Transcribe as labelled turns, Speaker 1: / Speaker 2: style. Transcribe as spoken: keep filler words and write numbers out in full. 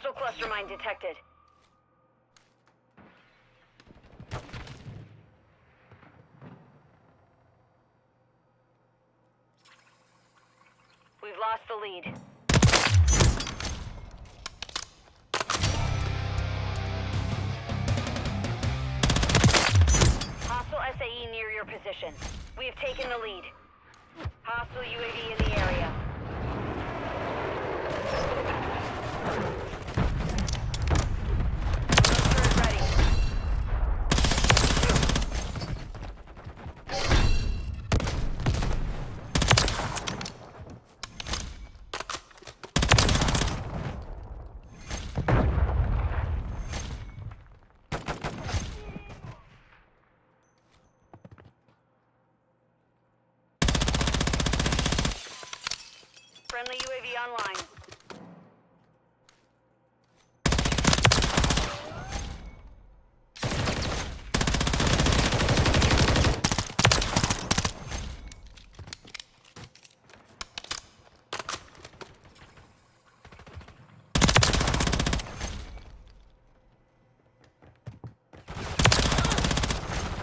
Speaker 1: Hostile cluster mine detected. We've lost the lead. Hostile S A E near your position. We have taken the lead. Hostile U A V in the area. Turret ready. Friendly U A V online.